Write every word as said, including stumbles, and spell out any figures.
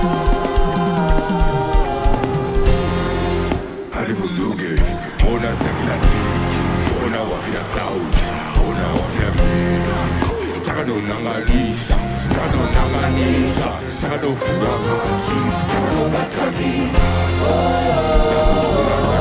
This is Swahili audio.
Alifunduke, ona sakilati, ona wafia cloud, ona wafia mina. Takado nanganisa, takado nanganisa, takado furahaji, takado batani.